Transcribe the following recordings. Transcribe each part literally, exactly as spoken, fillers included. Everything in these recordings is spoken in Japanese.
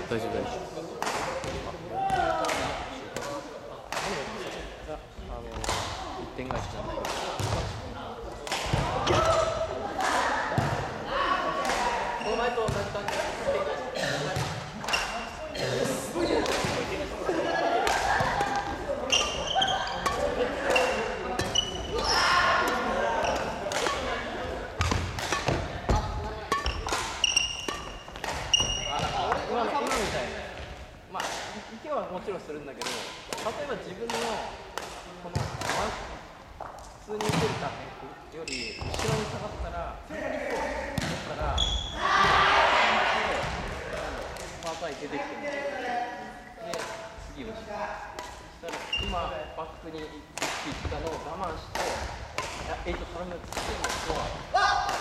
大丈夫大丈夫。あの一点返しじゃない。この前と同じ感じ。もちろんするんだけど、例えば自分のこの普通に打てるタップより後ろに下がったら、下がりそうだったら、パーパイ出てきてるんで、次をして、そしたら今、バックに行ってたのを我慢して、エイト頼むって言ってる人は、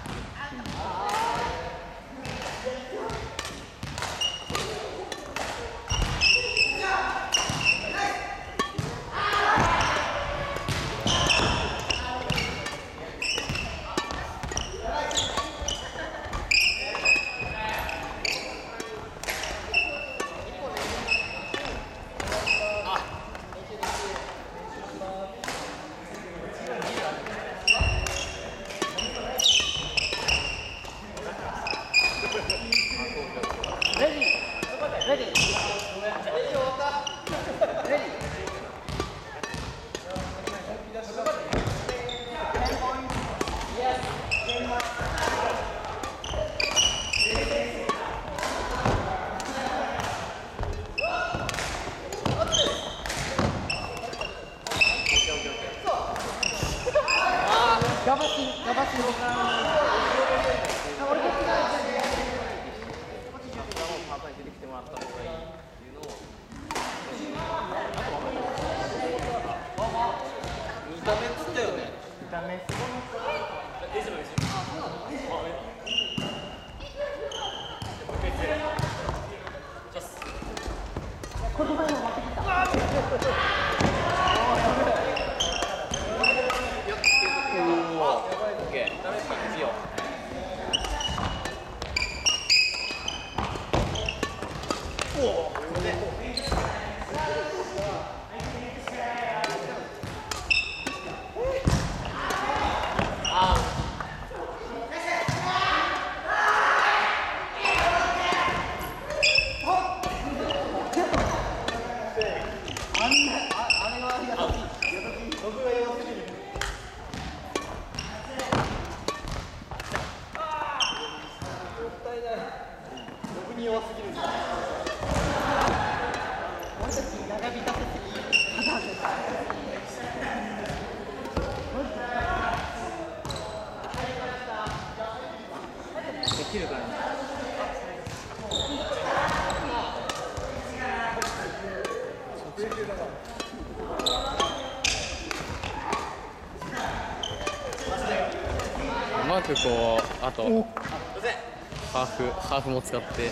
うまくこう、あとハーフ、ハーフも使って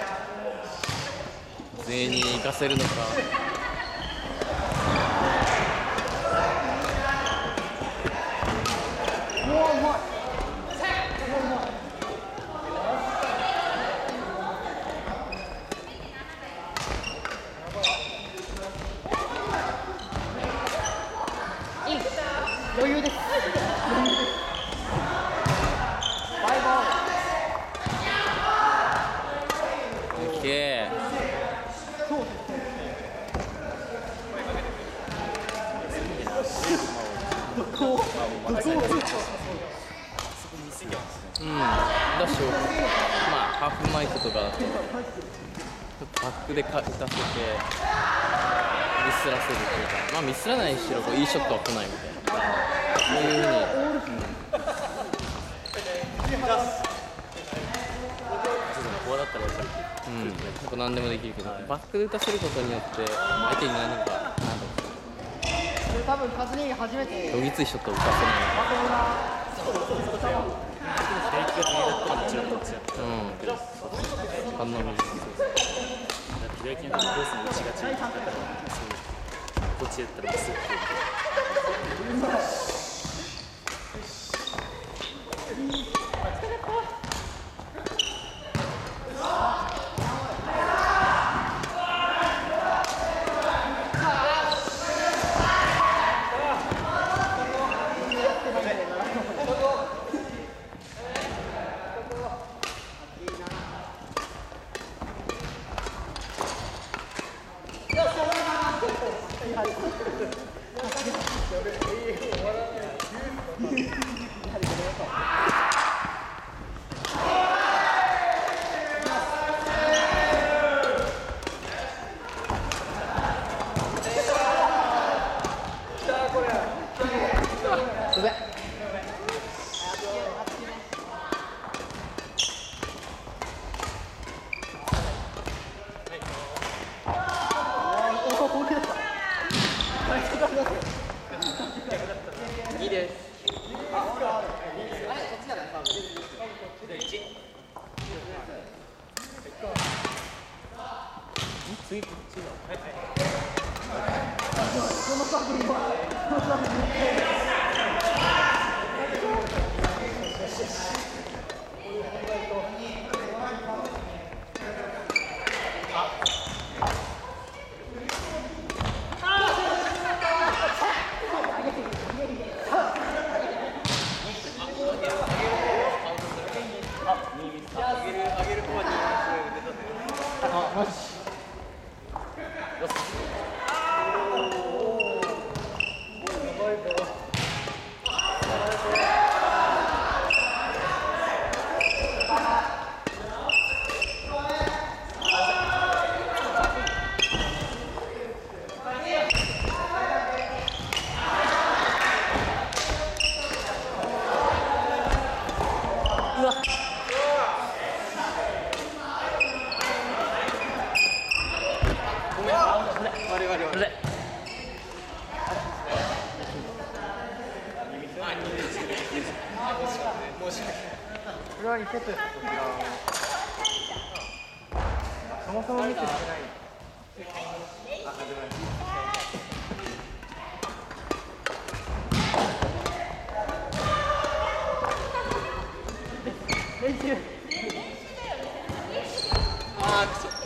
全員に行かせるのか。 余裕です。 うん、だし、まあハーフマイクとかだとバックでか打たせてミスらせるというか、まあミスらないにしろこういいショットは来ないみたいな、そういうふうに、うん、こうだったらやっぱり、うん、結構何でもできるけど、バックで打たせることによって相手に何か多分カズニーが初めてどぎついショットを打たせない。 左利きが左だったらもちろんこっちだった。 うん。反応もいい。 左利きのコースに打ちがちだから、こっちだったらまっすぐ。 あにです。 次こっちだ。はいはい。 これはリセットです。そもそもミスしてない。練習。 ああ、くそ。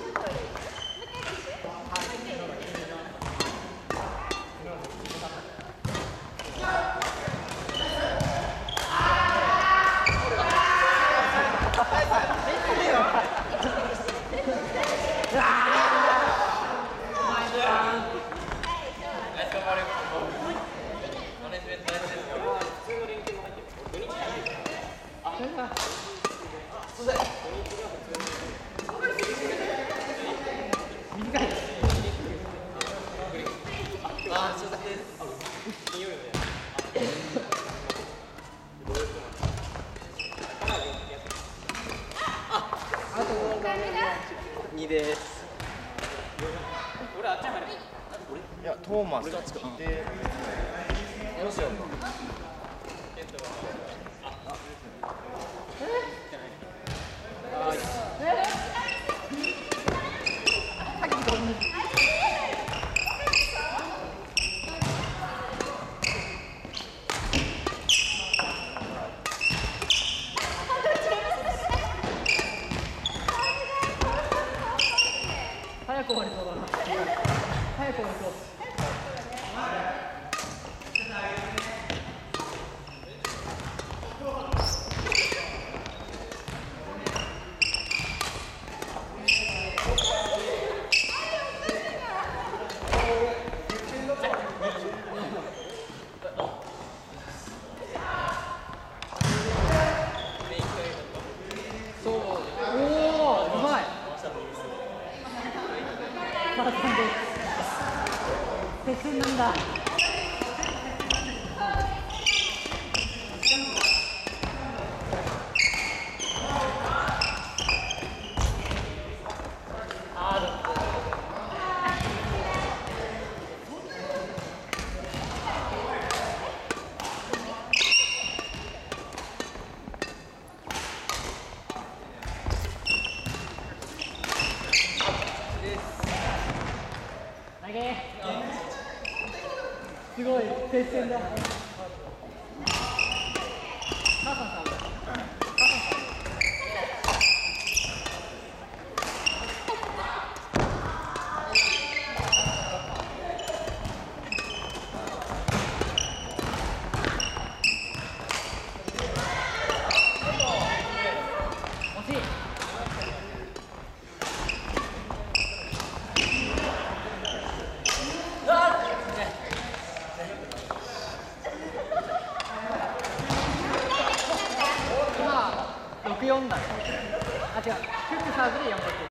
にです。 いや、トーマスで、よしよ。 早く終わりそうだな。早く終わりそう。接戦なんだ。投げ。すごい接戦だ。母さんさん。惜しい。 よんだね。あ、違う。フックサーブでよんかけ。